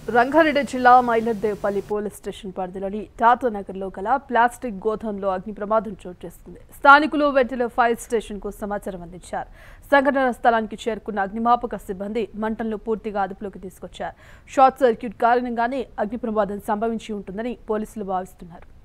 రంగారెడ్డి జిల్లా mylardevpalli police station పరిధిలోని tatanagarలో గల ప్లాస్టిక్ గోదాంలో అగ్ని ప్రమాదం చోటు చేసుకుంది. స్థానికులు వెంటనే ఫైర్ స్టేషన్ కు సమాచారం అందించారు. సంఘటన స్థలానికి చేరుకున్న అగ్నిమాపక సిబ్బంది మంటలను పూర్తిగా అదుపులోకి తీసుకొచ్చారు. షార్ట్ సర్క్యూట్ కారణంగానే అగ్ని ప్రమాదం సంభవించి ఉంటుందని పోలీసులు భావిస్తున్నారు.